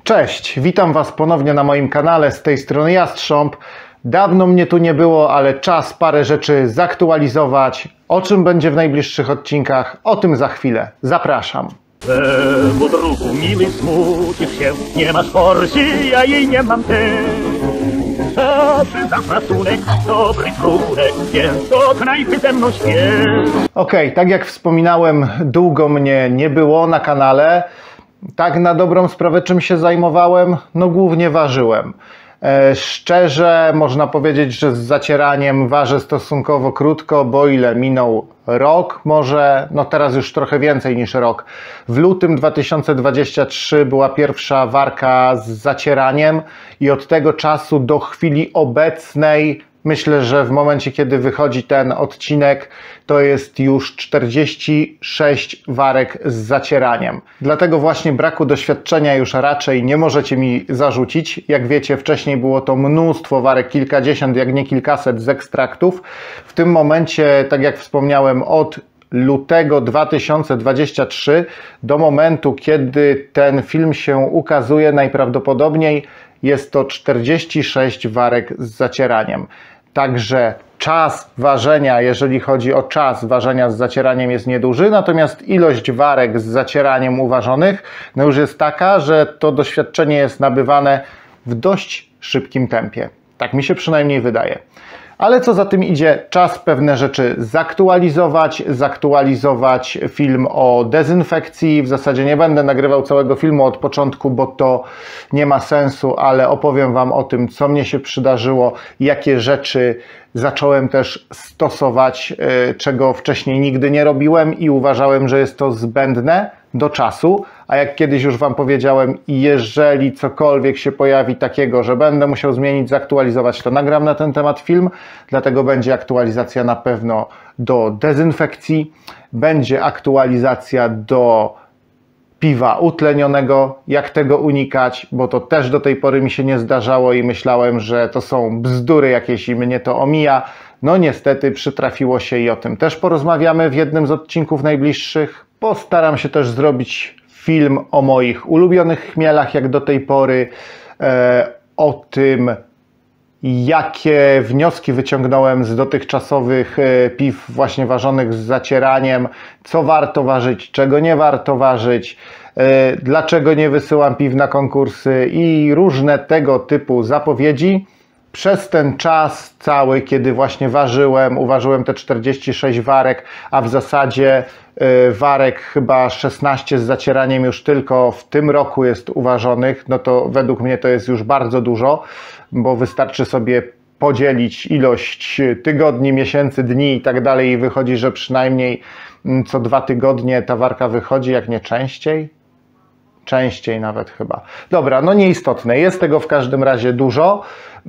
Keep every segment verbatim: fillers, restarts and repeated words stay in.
Cześć, witam Was ponownie na moim kanale, z tej strony Jastrząb. Dawno mnie tu nie było, ale czas parę rzeczy zaktualizować. O czym będzie w najbliższych odcinkach, o tym za chwilę. Zapraszam. Temu drugu miły smucisz się, nie masz forsy, ja jej nie mam też. Zawsze za szacunek, dobry trunek, więc do knajpy ze mną śpiesz. Okej, tak jak wspominałem, długo mnie nie było na kanale. Tak na dobrą sprawę czym się zajmowałem? No głównie ważyłem. E, szczerze można powiedzieć, że z zacieraniem ważę stosunkowo krótko, bo ile minął rok może, no teraz już trochę więcej niż rok. W lutym dwa tysiące dwudziestym trzecim była pierwsza warka z zacieraniem i od tego czasu do chwili obecnej, myślę, że w momencie, kiedy wychodzi ten odcinek, to jest już czterdzieści sześć warek z zacieraniem. Dlatego właśnie braku doświadczenia już raczej nie możecie mi zarzucić. Jak wiecie, wcześniej było to mnóstwo warek, kilkadziesiąt, jak nie kilkaset z ekstraktów. W tym momencie, tak jak wspomniałem, od lutego dwa tysiące dwudziestego trzeciego do momentu, kiedy ten film się ukazuje, najprawdopodobniej jest to czterdzieści sześć warek z zacieraniem. Także czas ważenia, jeżeli chodzi o czas ważenia z zacieraniem, jest nieduży, natomiast ilość warek z zacieraniem uważonych no już jest taka, że to doświadczenie jest nabywane w dość szybkim tempie. Tak mi się przynajmniej wydaje. Ale co za tym idzie, czas pewne rzeczy zaktualizować, zaktualizować film o dezynfekcji. W zasadzie nie będę nagrywał całego filmu od początku, bo to nie ma sensu, ale opowiem Wam o tym, co mnie się przydarzyło, jakie rzeczy zacząłem też stosować, czego wcześniej nigdy nie robiłem i uważałem, że jest to zbędne do czasu, a jak kiedyś już Wam powiedziałem, jeżeli cokolwiek się pojawi takiego, że będę musiał zmienić, zaktualizować, to nagram na ten temat film, dlatego będzie aktualizacja na pewno do dezynfekcji, będzie aktualizacja do piwa utlenionego, jak tego unikać, bo to też do tej pory mi się nie zdarzało i myślałem, że to są bzdury jakieś i mnie to omija. No niestety przytrafiło się i o tym też porozmawiamy w jednym z odcinków najbliższych. Postaram się też zrobić film o moich ulubionych chmielach, jak do tej pory, e, o tym, jakie wnioski wyciągnąłem z dotychczasowych e, piw właśnie ważonych z zacieraniem, co warto ważyć, czego nie warto ważyć, e, dlaczego nie wysyłam piw na konkursy i różne tego typu zapowiedzi. Przez ten czas cały, kiedy właśnie ważyłem, uważyłem te czterdzieści sześć warek, a w zasadzie y, warek chyba szesnaście z zacieraniem już tylko w tym roku jest uważonych, no to według mnie to jest już bardzo dużo, bo wystarczy sobie podzielić ilość tygodni, miesięcy, dni i tak dalej i wychodzi, że przynajmniej co dwa tygodnie ta warka wychodzi, jak nie częściej. Częściej nawet chyba. Dobra, no nieistotne. Jest tego w każdym razie dużo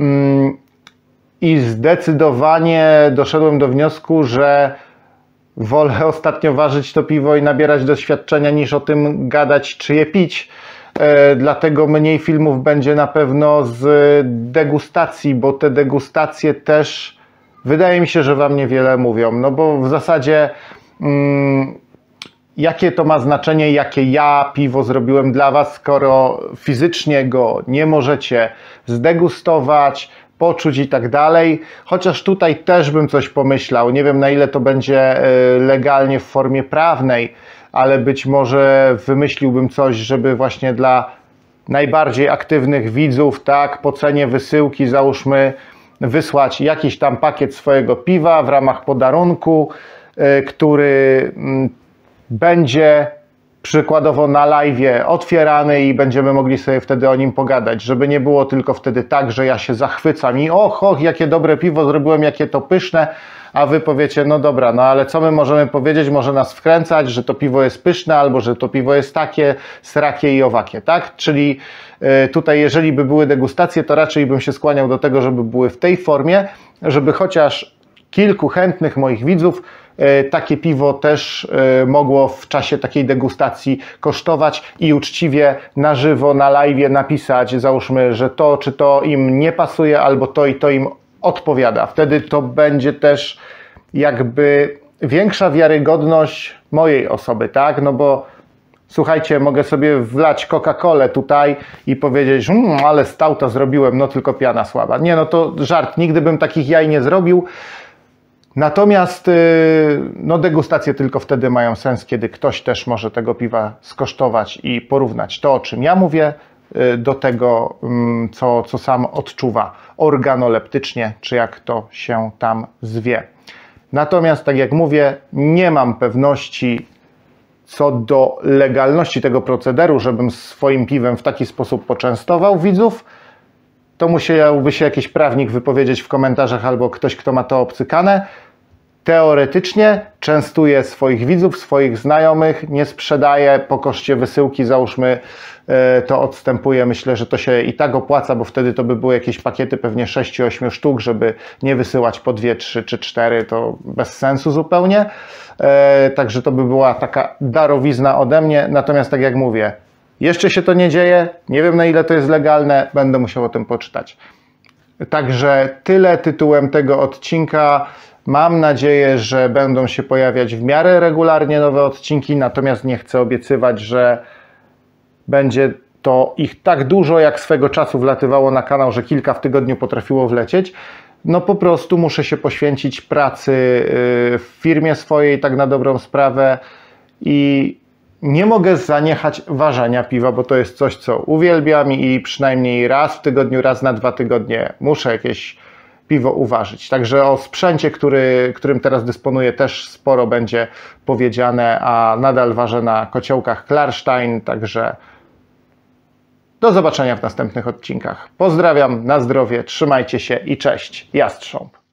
i zdecydowanie doszedłem do wniosku, że wolę ostatnio ważyć to piwo i nabierać doświadczenia, niż o tym gadać, czy je pić. E, dlatego mniej filmów będzie na pewno z degustacji, bo te degustacje też wydaje mi się, że Wam niewiele mówią. No bo w zasadzie mm, jakie to ma znaczenie, jakie ja piwo zrobiłem dla Was, skoro fizycznie go nie możecie zdegustować, poczuć i tak dalej. Chociaż tutaj też bym coś pomyślał. Nie wiem, na ile to będzie legalnie w formie prawnej, ale być może wymyśliłbym coś, żeby właśnie dla najbardziej aktywnych widzów, tak, po cenie wysyłki załóżmy wysłać jakiś tam pakiet swojego piwa w ramach podarunku, który będzie przykładowo na live'ie otwierany i będziemy mogli sobie wtedy o nim pogadać, żeby nie było tylko wtedy tak, że ja się zachwycam i och, och, jakie dobre piwo zrobiłem, jakie to pyszne, a wy powiecie, no dobra, no ale co my możemy powiedzieć, może nas wkręcać, że to piwo jest pyszne, albo że to piwo jest takie, srakie i owakie, tak? Czyli y, tutaj jeżeli by były degustacje, to raczej bym się skłaniał do tego, żeby były w tej formie, żeby chociaż kilku chętnych moich widzów takie piwo też mogło w czasie takiej degustacji kosztować i uczciwie na żywo, na live'ie napisać, załóżmy, że to czy to im nie pasuje, albo to i to im odpowiada. Wtedy to będzie też jakby większa wiarygodność mojej osoby, tak? No bo Słuchajcie, mogę sobie wlać Coca-Colę tutaj i powiedzieć, mmm, ale stauta zrobiłem, no tylko piana słaba. Nie, no to żart, nigdy bym takich jaj nie zrobił. Natomiast no, degustacje tylko wtedy mają sens, kiedy ktoś też może tego piwa skosztować i porównać to, o czym ja mówię, do tego, co, co sam odczuwa organoleptycznie, czy jak to się tam zwie. Natomiast, tak jak mówię, nie mam pewności co do legalności tego procederu, żebym swoim piwem w taki sposób poczęstował widzów. To musiałby się jakiś prawnik wypowiedzieć w komentarzach albo ktoś, kto ma to obcykane. Teoretycznie częstuję swoich widzów, swoich znajomych, nie sprzedaję po koszcie wysyłki, załóżmy, to odstępuję. Myślę, że to się i tak opłaca, bo wtedy to by były jakieś pakiety pewnie sześć osiem sztuk, żeby nie wysyłać po dwie, trzy czy cztery, to bez sensu zupełnie. Także to by była taka darowizna ode mnie. Natomiast tak jak mówię, jeszcze się to nie dzieje, nie wiem na ile to jest legalne, będę musiał o tym poczytać. Także tyle tytułem tego odcinka. Mam nadzieję, że będą się pojawiać w miarę regularnie nowe odcinki, natomiast nie chcę obiecywać, że będzie to ich tak dużo, jak swego czasu wlatywało na kanał, że kilka w tygodniu potrafiło wlecieć. No po prostu muszę się poświęcić pracy w firmie swojej, tak na dobrą sprawę, i nie mogę zaniechać ważenia piwa, bo to jest coś, co uwielbiam i przynajmniej raz w tygodniu, raz na dwa tygodnie muszę jakieś piwo uważyć. Także o sprzęcie, który, którym teraz dysponuję, też sporo będzie powiedziane, a nadal ważę na kociołkach Klarstein, także do zobaczenia w następnych odcinkach. Pozdrawiam, na zdrowie, trzymajcie się i cześć, Jastrząb.